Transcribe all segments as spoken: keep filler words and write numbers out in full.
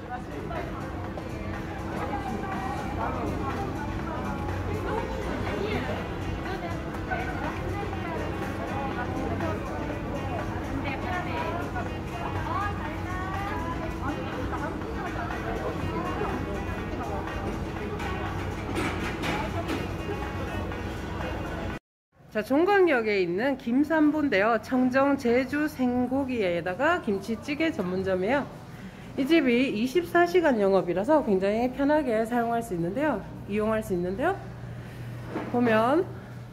자, 종강역에 있는 김삼보인데요. 청정 제주 생고기에다가 김치찌개 전문점이에요. 이 집이 이십사 시간 영업이라서 굉장히 편하게 사용할 수 있는데요. 이용할 수 있는데요. 보면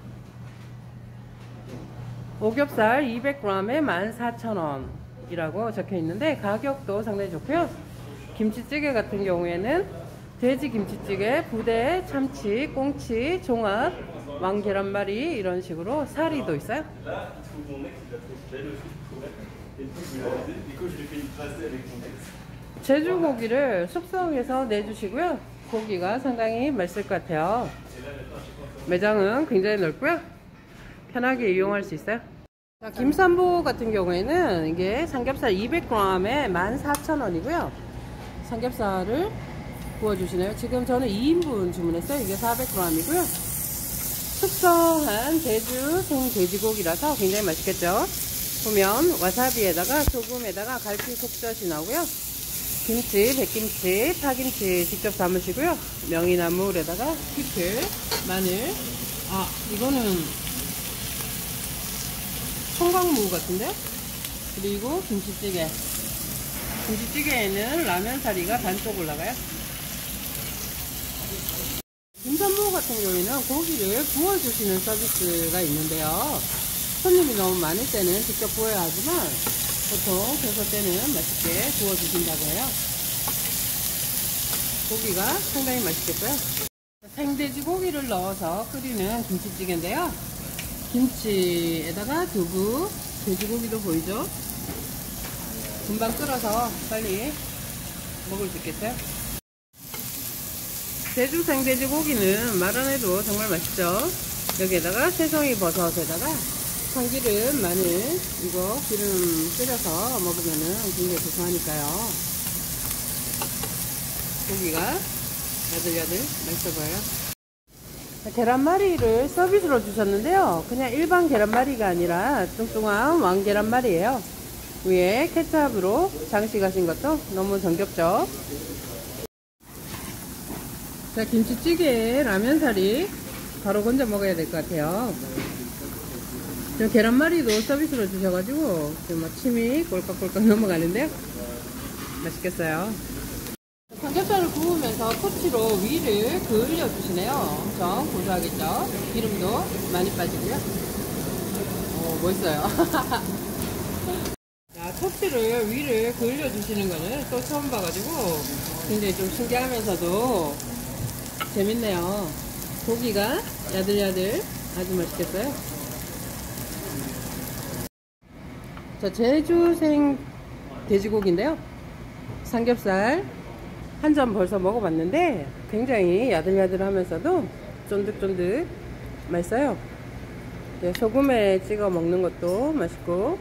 오겹살 이백 그램에 만 사천 원이라고 적혀 있는데 가격도 상당히 좋고요. 김치찌개 같은 경우에는 돼지 김치찌개, 부대, 참치, 꽁치, 종합, 왕계란말이 이런 식으로 사리도 있어요. 제주고기를 숙성해서 내주시고요. 고기가 상당히 맛있을 것 같아요. 매장은 굉장히 넓고요. 편하게 이용할 수 있어요. 자, 김삼보 같은 경우에는 이게 삼겹살 이백 그램에 만 사천 원이고요. 삼겹살을 구워주시네요. 지금 저는 이 인분 주문했어요. 이게 사백 그램이고요. 숙성한 제주 생돼지고기라서 굉장히 맛있겠죠. 보면 와사비에다가 소금에다가 갈치 속젓이 나오고요. 김치, 백김치, 파김치 직접 담으시고요. 명이나물에다가 피클, 마늘. 아, 이거는 청강무 같은데? 그리고 김치찌개. 김치찌개에는 라면 사리가 반쪽 올라가요. 김삼보 같은 경우에는 고기를 구워주시는 서비스가 있는데요. 손님이 너무 많을 때는 직접 구워야 하지만 보통 그래서 때는 맛있게 구워주신다고 해요. 고기가 상당히 맛있겠고요. 생돼지고기를 넣어서 끓이는 김치찌개인데요. 김치에다가 두부, 돼지고기도 보이죠? 금방 끓어서 빨리 먹을 수 있겠어요? 제주 생돼지고기는 말 안 해도 정말 맛있죠? 여기에다가 새송이 버섯에다가 참기름, 마늘, 이거 기름 끓여서 먹으면은 굉장히 고소하니까요. 고기가 야들야들 맛있어 보여요. 계란말이를 서비스로 주셨는데요. 그냥 일반 계란말이가 아니라 뚱뚱한 왕계란말이에요. 위에 케찹으로 장식하신 것도 너무 정겹죠? 자, 김치찌개에 라면사리 바로 건져 먹어야 될 것 같아요. 지금 계란말이도 서비스로 주셔가지고 지금 막 침이 꼴깍꼴깍 넘어가는데요. 맛있겠어요. 삼겹살을 구우면서 토치로 위를 그을려 주시네요. 엄청 고소하겠죠? 기름도 많이 빠지고요. 오, 멋있어요. 자, 토치를 위를 그을려 주시는 거는 또 처음 봐가지고 굉장히 좀 신기하면서도 재밌네요. 고기가 야들야들 아주 맛있겠어요. 자, 제주생 돼지고기인데요. 삼겹살 한 점 벌써 먹어봤는데 굉장히 야들야들하면서도 쫀득쫀득 맛있어요. 네, 소금에 찍어 먹는 것도 맛있고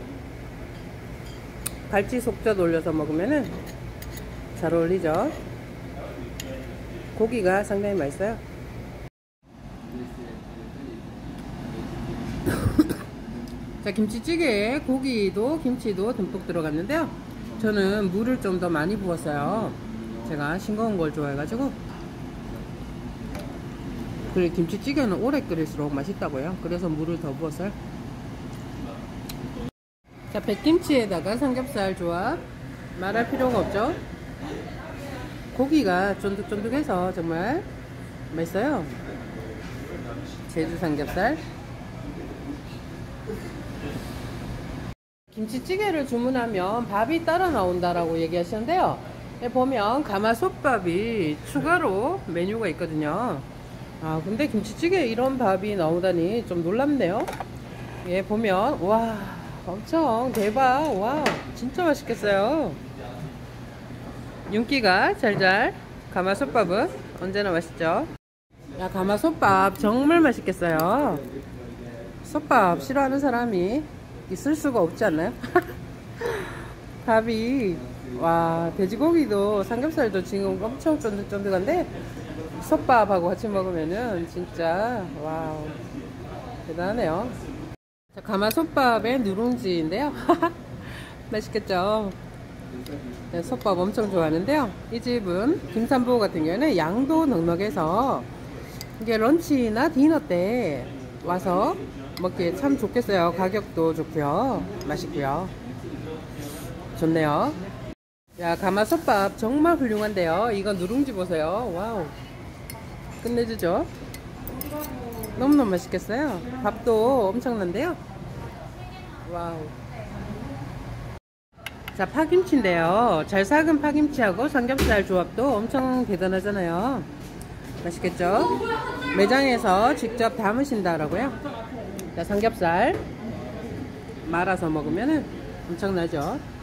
갈치 속젓 올려서 먹으면은 잘 어울리죠. 고기가 상당히 맛있어요. 자, 김치찌개에 고기도 김치도 듬뿍 들어갔는데요. 저는 물을 좀 더 많이 부었어요. 제가 싱거운 걸 좋아해가지고. 그리고 김치찌개는 오래 끓일수록 맛있다고요. 그래서 물을 더 부었어요. 자, 백김치에다가 삼겹살 조합 말할 필요가 없죠. 고기가 쫀득쫀득해서 정말 맛있어요. 제주 삼겹살. 김치찌개를 주문하면 밥이 따라 나온다라고 얘기하시는데요. 보면 가마솥밥이 추가로 메뉴가 있거든요. 아, 근데 김치찌개에 이런 밥이 나오다니 좀 놀랍네요. 예, 보면 와, 엄청 대박. 와, 진짜 맛있겠어요. 윤기가 잘잘. 가마솥밥은 언제나 맛있죠. 야, 가마솥밥 정말 맛있겠어요. 솥밥 싫어하는 사람이 있을 수가 없지 않나요? 밥이 와, 돼지고기도 삼겹살도 지금 엄청 쫀득쫀득한데 솥밥하고 같이 먹으면은 진짜 와우 대단하네요. 자, 가마솥밥의 누룽지인데요. 맛있겠죠? 네, 솥밥 엄청 좋아하는데요. 이 집은 김산부 같은 경우에는 양도 넉넉해서 이게 런치나 디너 때 와서 먹기에 참 좋겠어요. 가격도 좋고요. 맛있고요. 좋네요. 야, 가마솥밥 정말 훌륭한데요. 이건 누룽지 보세요. 와우. 끝내주죠. 너무너무 맛있겠어요. 밥도 엄청난데요. 와우. 자, 파김치인데요. 잘 삭은 파김치하고 삼겹살 조합도 엄청 대단하잖아요. 맛있겠죠? 매장에서 직접 담으신다라고요. 자, 삼겹살 말아서 먹으면 엄청나죠?